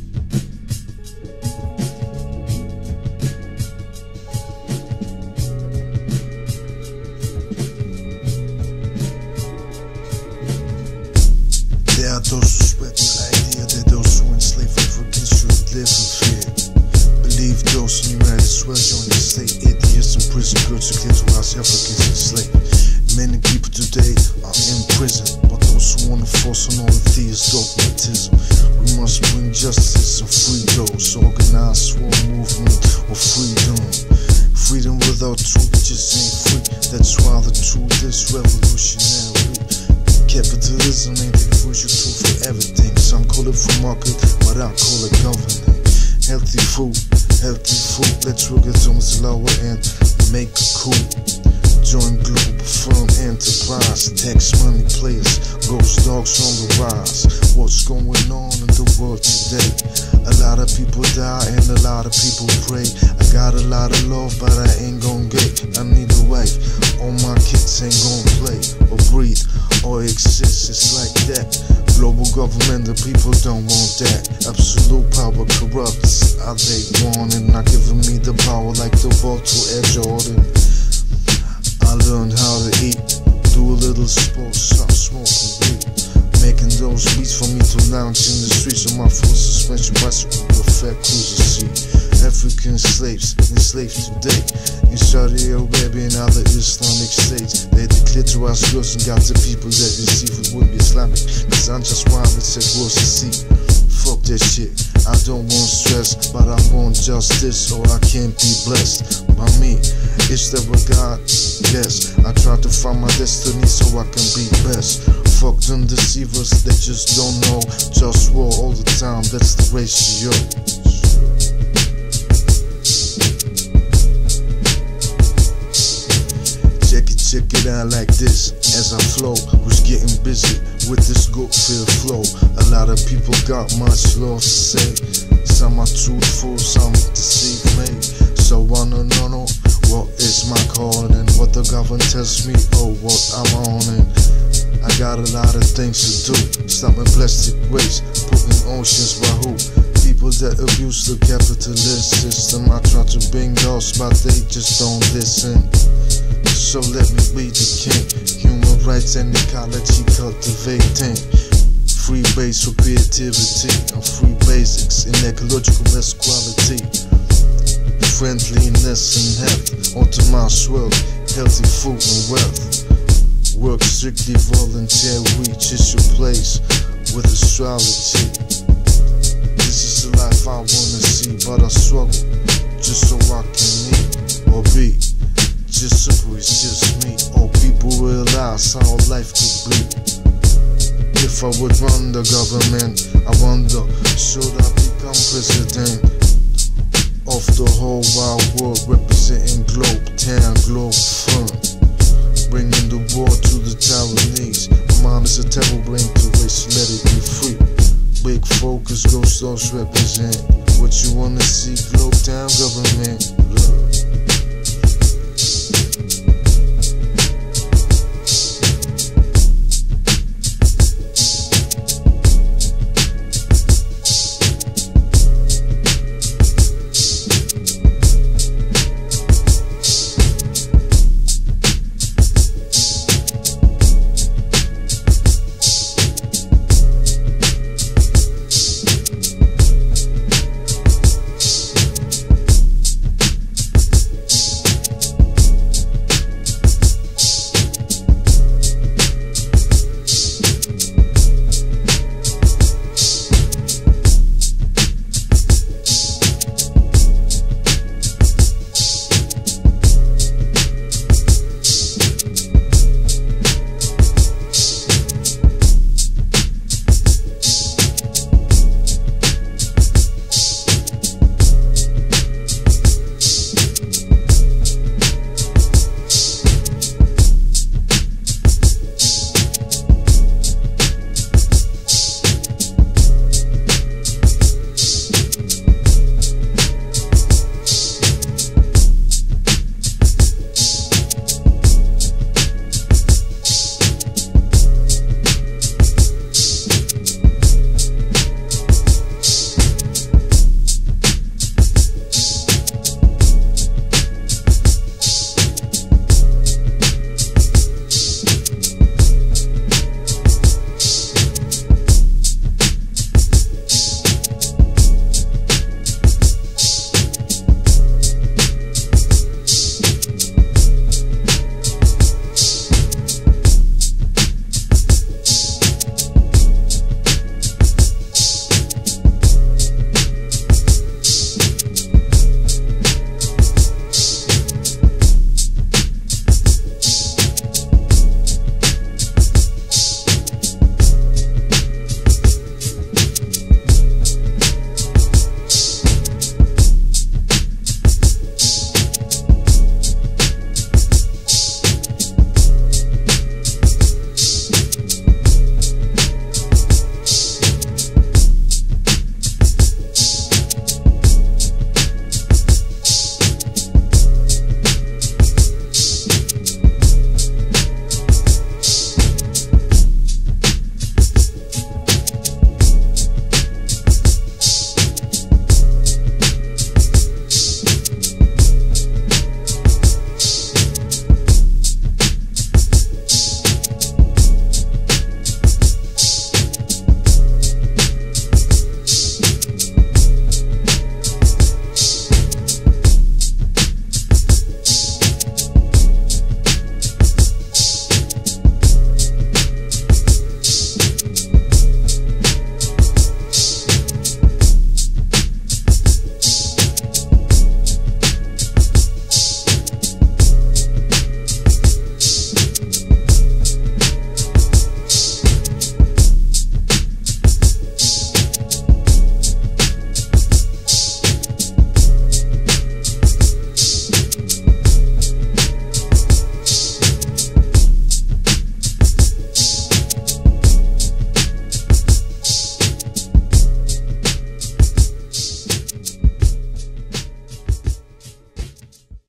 There are those who spread the idea that those who enslave Africans should live in fear. Believe those who might as well join the state. 8 years in prison, girls who claim to house Africans enslaved. Many people today are in prison, but those who want to force on all of these dogmatism. We must bring justice and free those. Organize war movement of freedom. Freedom without truth just ain't free. That's why the truth is revolutionary. Capitalism ain't the crucial tool for everything. Some call it free market, but I call it governing. Healthy food, let's work it on the lower end, make it cool. Join Globalfirm enterprise, tax money players, GhostDogz on the rise. What's going on in the world today? A lot of people die and a lot of people pray. I got a lot of love, but I ain't gon' get. I need a wife, all my kids ain't gon' play or breathe or exist. It's like that. Global government, the people don't want that. Absolute power corrupts. Are they wanting? Not giving me the power like the ball to Air Jordan. I learned how to eat, do a little sports, stop smoking weed. Making those beats for me to lounge in the streets on my full suspension bicycle with fat cruiser seat. African slaves, enslaved today in Saudi Arabia and other Islamic states. They declared to us girls and got the people that receive it would be Islamic. Cause I'm just wild and said what's the seat. Fuck that shit, I don't want stress, but I want justice or I can't be blessed by me. Is there a God? Yes, I try to find my destiny so I can be best. Fuck them deceivers, they just don't know. JustWar all the time, that's the ratio. Check it out like this, as I flow, who's getting busy with this good feel flow. A lot of people got much love to say. Some are truthful, some deceive me. So I don't know what is my calling, what the government tells me, or what I'm on in. I got a lot of things to do, stopping plastic waste, putting oceans by who? People that abuse the capitalist system. I try to bring those, but they just don't listen. So let me be the king. Human rights and ecology cultivating. Free base for creativity and free basics in ecological best quality. Friendliness and health, optimized wealth, healthy food and wealth. Work strictly volunteer, reaches your place with astrology. This is the life I wanna see, but I struggle just so I can eat or be. Just simple, it's just me. All people realize how life could be. If I would run the government, I wonder, should I become president of the whole wide world, representing Globetown, Globalfirm, bringing the war to the Taiwanese. My mind is a terrible brain to waste, let it be free. Big focus, GhostDogz represent what you wanna see. Globetown government.